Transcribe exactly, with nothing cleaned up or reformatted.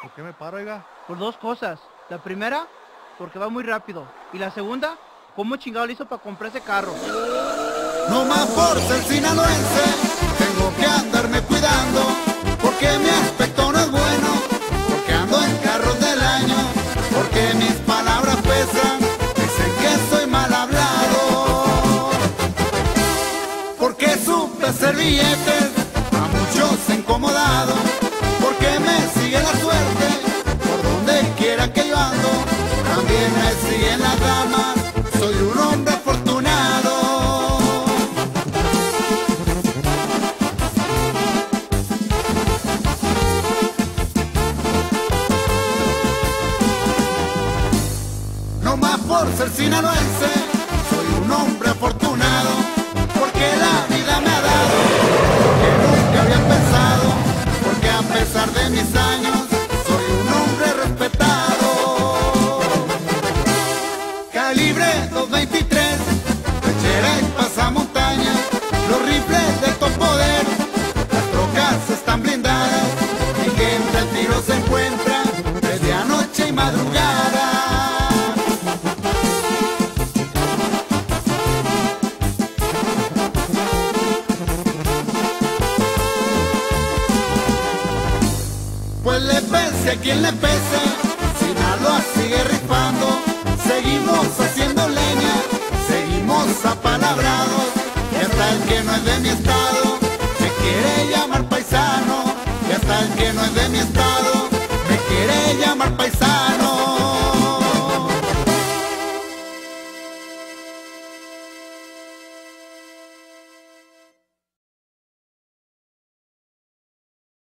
¿Por qué me paro, oiga? Por dos cosas. La primera, porque va muy rápido. Y la segunda, ¿cómo chingado le hizo para comprar ese carro? No más por ser sinaloense, tengo que andarme cuidando, porque mi aspecto no es bueno, porque ando en carros del año, porque mis palabras pesan, dicen que soy mal hablado, porque supe hacer billetes, a muchos he incomodado, porque me sigue la suerte, por donde quiera que yo ando, también me siguen las damas, soy un hombre afortunado. No más por ser sinaloense, soy un hombre afortunado, porque la vida me ha dado lo que nunca había pensado, porque a pesar de mis años, soy un hombre respetado. Calibre dos veintitrés, lechera y pasamontaña, los rifles de todo poder, las trocas están blindadas, y que entre el tiro se encuentra, desde anoche y madrugada. Pues le pese a quien le pese, Sinaloa sigue rifando, seguimos haciendo leña, seguimos apalabrados, y hasta el que no es de mi estado, me quiere llamar paisano, y hasta el que no es de mi estado, me quiere llamar paisano.